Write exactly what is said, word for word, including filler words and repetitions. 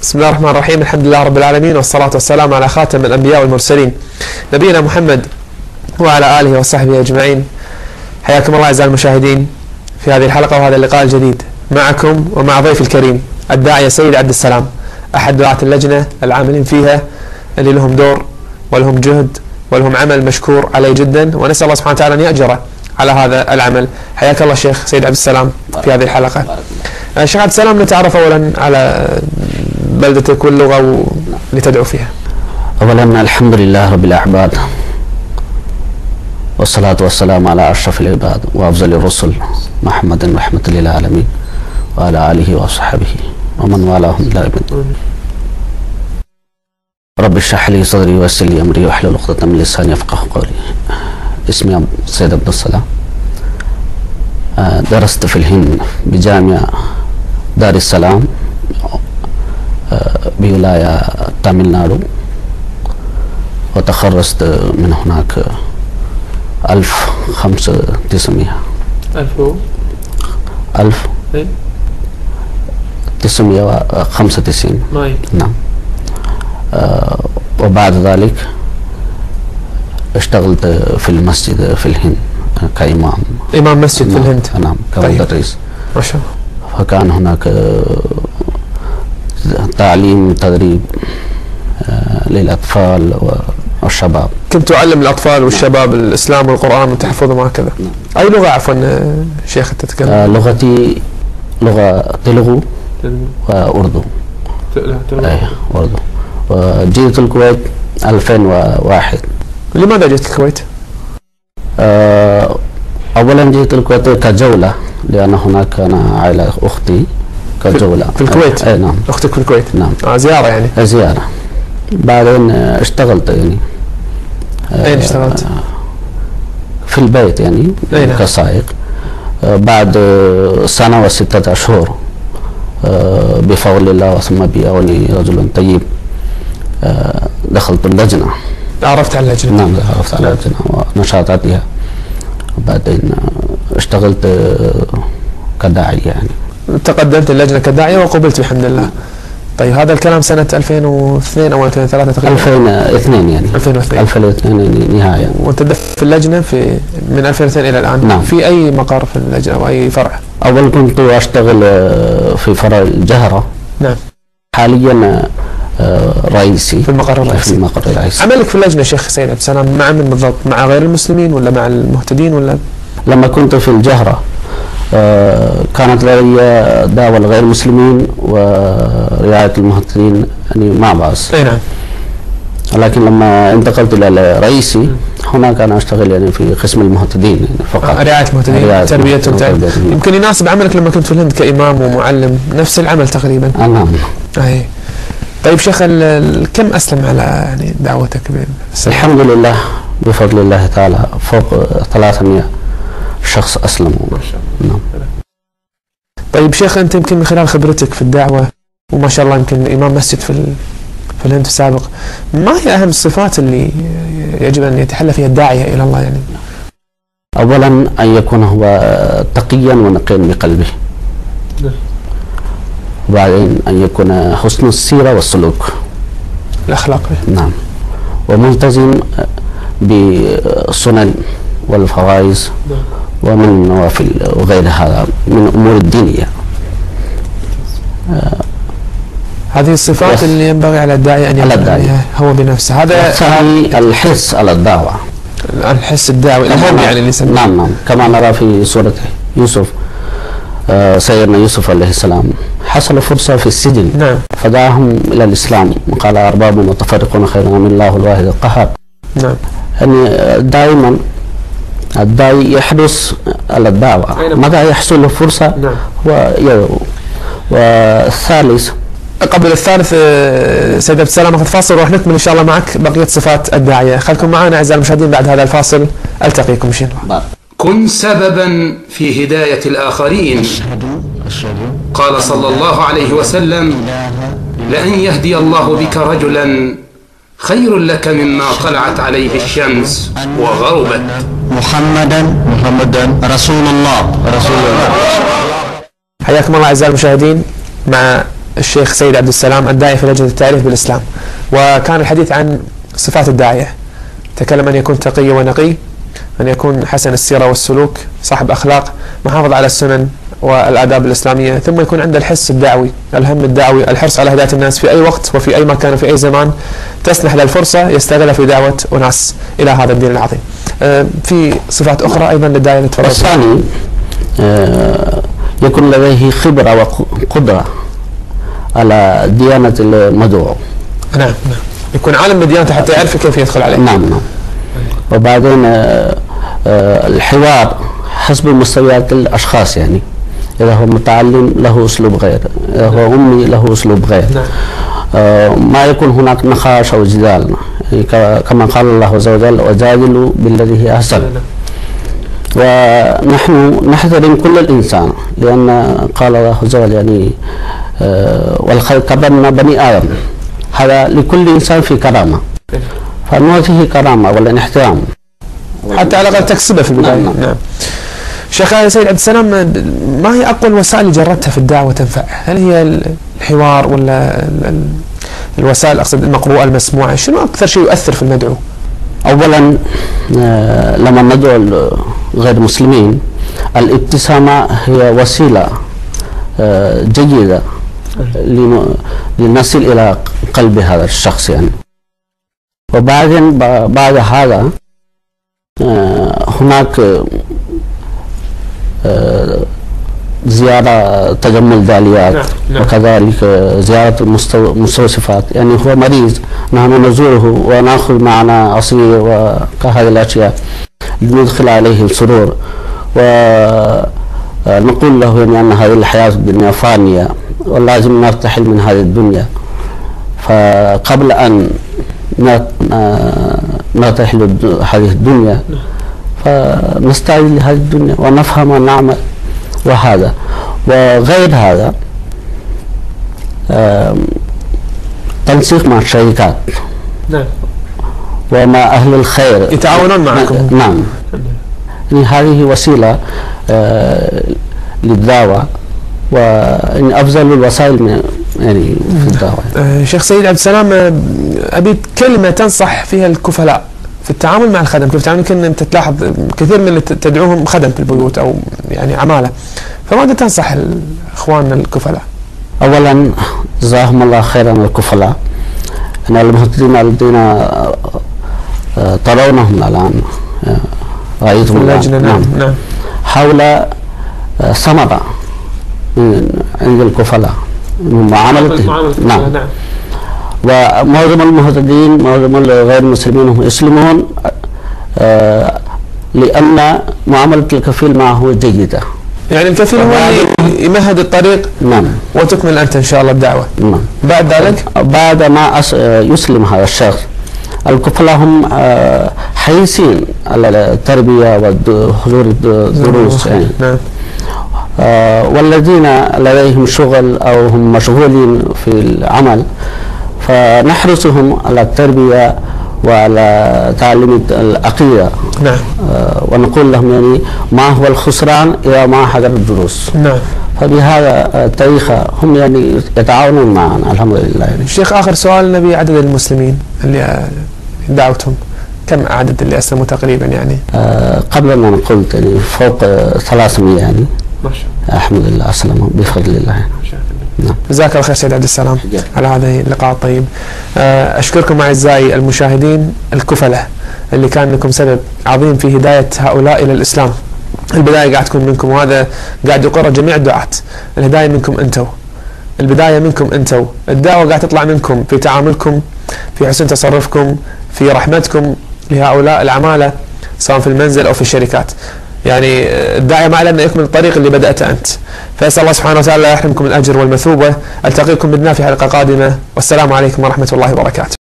بسم الله الرحمن الرحيم. الحمد لله رب العالمين، والصلاة والسلام على خاتم الأنبياء والمرسلين نبينا محمد وعلى آله وصحبه أجمعين. حياكم الله أعزائي المشاهدين في هذه الحلقة وهذا اللقاء الجديد معكم ومع ضيف الكريم الداعية سيد عبد السلام، أحد دعاة اللجنة العاملين فيها اللي لهم دور ولهم جهد ولهم عمل مشكور عليه جدا، ونسأل الله سبحانه وتعالى أن يأجره على هذا العمل. حياك الله شيخ سيد عبد السلام في هذه الحلقة. شيخ عبد السلام، نتعرف أولا على بلدتك واللغة اللي تدعو فيها. أولا الحمد لله رب الأعباد، والصلاة والسلام على أشرف العباد وأفضل الرسل محمد رحمة للعالمين وعلى آله وصحبه ومن والاهم إلى يوم الدين. رب اشرح لي صدري ويسر لي أمري واحلل عقدة من لساني يفقهوا قولي. اسمي سيد عبد السلام، درست في الهند بجامعة دار السلام بولاية تاميل نادو، وتخرجت من هناك ألف خمسة تسعمية ألف ألف تسعمية وخمسة وتسعين. نعم. آه وبعد ذلك اشتغلت في المسجد في الهند كإمام إمام مسجد في الهند. نعم، كمدرس. ما شاء الله. فكان هناك تعليم تدريب للأطفال والشباب. كنت تعلم الأطفال والشباب الإسلام والقرآن وتحفظهم وهكذا. أي لغة عفوا شيخ أنت تتكلم؟ آه لغتي لغة تلغو وأردو. أي أردو. وجيت الكويت ألفين وواحد. لماذا جيت الكويت؟ آه أولا جيت الكويت كجولة، لأن هناك أنا عائلة أختي كجولة في الكويت. أي نعم. أختك في الكويت. نعم. آه زيارة يعني. زيارة. بعدين اشتغلت يعني. أين اشتغلت؟ في البيت يعني كسائق. بعد سنة وستة أشهر بفضل الله وثم بعوني رجل طيب دخلت اللجنة. عرفت على اللجنة؟ نعم، عرفت على اللجنة ونشاطاتها. وبعدين اشتغلت كداعي يعني. تقدمت اللجنة كداعية وقبلت بحمد الله. طيب هذا الكلام سنة ألفين واثنين أو ألفين وثلاثة تقريبا؟ ألفين واثنين يعني. ألفين واثنين. ألفين واثنين نهاية. وأنت في اللجنة في من ألفين واثنين إلى الآن؟ نعم. في أي مقر في اللجنة أو أي فرع؟ أول كنت أشتغل في فرع الجهرة. نعم. حاليا رئيسي في المقر الرئيسي. في المقر الرئيسي. عملك في اللجنة شيخ سيد عبد السلام مع من بالضبط؟ مع غير المسلمين ولا مع المهتدين ولا؟ لما كنت في الجهرة كانت لدي دعوة لغير المسلمين ورعاية المهتدين يعني مع بعض. أي نعم. لكن لما انتقلت إلى الرئيسي هناك أنا أشتغل يعني في قسم المهتدين يعني فقط. آه رعاية المهتدين، تربيتهم. يمكن يناسب عملك لما كنت في الهند كإمام ومعلم، نفس العمل تقريبا. آه نعم. أي. طيب شيخ، كم أسلم على يعني دعوتك؟ الحمد لله بفضل الله تعالى فوق ثلاثمائة شخص أسلموا. ما شاء الله. نعم. طيب شيخ، أنت يمكن من خلال خبرتك في الدعوة وما شاء الله يمكن إمام مسجد في في الهند السابق، ما هي أهم الصفات اللي يجب أن يتحلى فيها الداعية إلى الله يعني؟ أولا أن يكون هو تقيا ونقيا بقلبه. وبعدين أن يكون حسن السيرة والسلوك. الأخلاق. نعم. وملتزم بالسنن والفرائض ومن النوافل وغير هذا من أمور الدينية. آه هذه الصفات اللي ينبغي على الداعية أن يكون هو بنفسه. هذا الثاني الحس على الدعوة. الحس الدعوي الأهم يعني اللي يسميه. نعم نعم. كما نرى في سورة يوسف، آه سيدنا يوسف عليه السلام حصل فرصة في السجن. نعم. فدعاهم إلى الإسلام وقال أرباب متفرقون خير من الله الواحد القهار. نعم. يعني دائما الداعي يحرص على الدعوة متى يحصل له فرصة. نعم. ويدعو. والثالث قبل الثالث سيد عبد السلام اخذ فاصل وراح نكمل ان شاء الله معك بقيه صفات الداعيه. خليكم معنا اعزائي المشاهدين بعد هذا الفاصل، التقيكم ان شاء الله. كن سببا في هدايه الاخرين. قال صلى الله عليه وسلم: لأن يهدي الله بك رجلا خير لك مما طلعت عليه الشمس وغربت. محمدا محمدا رسول الله رسول الله. حياكم الله اعزائي المشاهدين مع الشيخ سيد عبد السلام الداعية في لجنة التعريف بالإسلام، وكان الحديث عن صفات الداعية. تكلم أن يكون تقي ونقي، أن يكون حسن السيرة والسلوك، صاحب أخلاق، محافظ على السنن والآداب الإسلامية، ثم يكون عنده الحس الدعوي، الهم الدعوي، الحرص على هداية الناس في أي وقت وفي أي مكان وفي أي زمان تسنح له الفرصة يستغلها في دعوة أناس إلى هذا الدين العظيم. في صفات أخرى أيضا للداعية للتفرد. الثاني يكون لديه خبرة وقدرة على ديانة المدعو. نعم نعم، يكون عالم بديانته حتى يعرف كيف يدخل عليه. نعم نعم. وبعدين الحوار حسب مستويات الأشخاص، يعني إذا هو متعلم له أسلوب غير، إذا هو أمي له أسلوب غير. نعم. آه ما يكون هناك نقاش أو جدال، يعني كما قال الله عز وجل: وجادلوا بالذي هي أحسن. ونحن نحترم كل الإنسان، لأن قال الله عز وجل يعني آه ولقد كرمنا بني آدم، هذا لكل إنسان في كرامة، فنعطيه كرامة ولا احترام حتى على الأقل تكسبه في البداية. نعم, نعم. شيخ سيد عبد السلام، ما هي أقوى الوسائل اللي جربتها في الدعوة وتنفع؟ هل هي الحوار ولا الوسائل أقصد المقروءة المسموعة؟ شنو أكثر شيء يؤثر في المدعو؟ أولا لما ندعو غير المسلمين، الابتسامة هي وسيلة جيدة لنصل إلى قلب هذا الشخص يعني. وبعدين بعد هذا هناك زيارة تجمل داليات. نعم. نعم. وكذلك زيارة المستوصفات، يعني هو مريض نحن نزوره ونأخذ معنا عصير وكهذه الأشياء لندخل عليه السرور، ونقول له يعني أن هذه الحياة الدنيا فانية ولازم نرتحل من هذه الدنيا، فقبل أن نرتحل هذه الدنيا فنستعد لهذه الدنيا ونفهم ونعمل. وهذا وغير هذا تنسيق مع الشركات. نعم. ومع أهل الخير يتعاونون معكم. نعم. يعني هذه وسيلة للدعوة، وإن أفضل الوسائل من يعني في الدعوة. شيخ سيد عبد السلام، أبي كلمة تنصح فيها الكفلاء في التعامل مع الخدم، كيف تعامل؟ يمكن أنت تلاحظ كثير من اللي تدعوهم خدم في البيوت أو يعني عمالة، فماذا تنصح إخواننا الكفلاء؟ أولا جزاهم الله خيرا الكفلاء، أن المهتدين الذين ترونهم الآن رأيتم اللجنة. نعم نعم. حول ثمرة عند الكفلاء من معاملة. نعم. نعم. ومعظم المهتدين معظم غير المسلمين هم يسلمون آه لأن معاملة الكفيل معه جيدة. يعني الكفيل هو اللي يمهد الطريق. نعم. وتكمل أنت إن شاء الله الدعوة. نعم. بعد ذلك بعد ما يسلم هذا الشخص، الكفلاء هم آه حريصين على التربية وحضور الدروس يعني. نعم. آه والذين لديهم شغل أو هم مشغولين في العمل فنحرصهم على التربية وعلى تعليم العقيدة. نعم. آه ونقول لهم يعني ما هو الخسران إذا ما حضر الدروس. نعم. فبهذا الطريقة هم يعني يتعاونون معنا الحمد لله. يعني. الشيخ آخر سؤال، نبي عدد المسلمين اللي دعوتهم، كم عدد اللي أسلموا تقريبا يعني؟ آه قبل ما قلت يعني فوق ثلاثمئة يعني. ما شاء الله. الحمد لله أسلموا بفضل الله. ما شاء الله. نعم. جزاك الله خير سيد عبد السلام على هذا اللقاء الطيب. أشكركم أعزائي المشاهدين الكفلة اللي كان لكم سبب عظيم في هداية هؤلاء إلى الإسلام. البداية قاعد تكون منكم، وهذا قاعد يقر جميع الدعاة. الهداية منكم أنتم، البداية منكم أنتم، الدعوة قاعد تطلع منكم في تعاملكم، في حسن تصرفكم، في رحمتكم لهؤلاء العمالة سواء في المنزل أو في الشركات. يعني الداعية ما على أن يكمل الطريق اللي بدأته أنت. فأسأل الله سبحانه وتعالى لا يحرمكم الأجر والمثوبة. ألتقيكم بإذن الله في حلقة قادمة، والسلام عليكم ورحمة الله وبركاته.